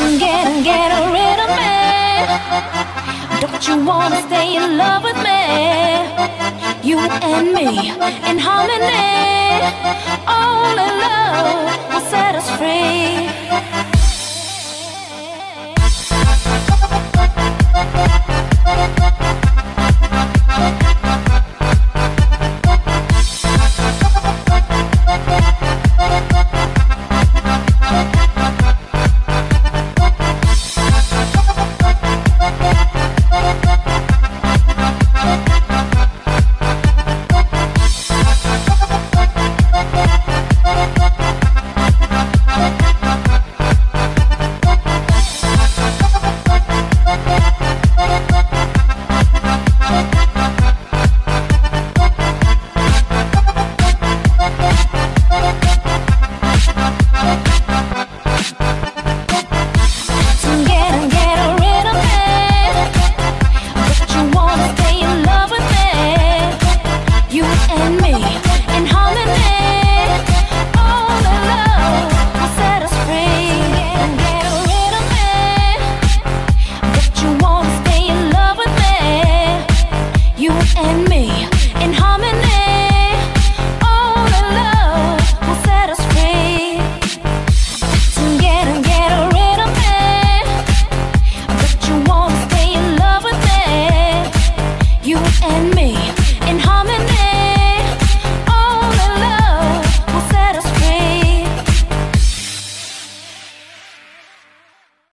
get rid of me. Don't you wanna stay in love with me? You and me in harmony. Only love will set us free.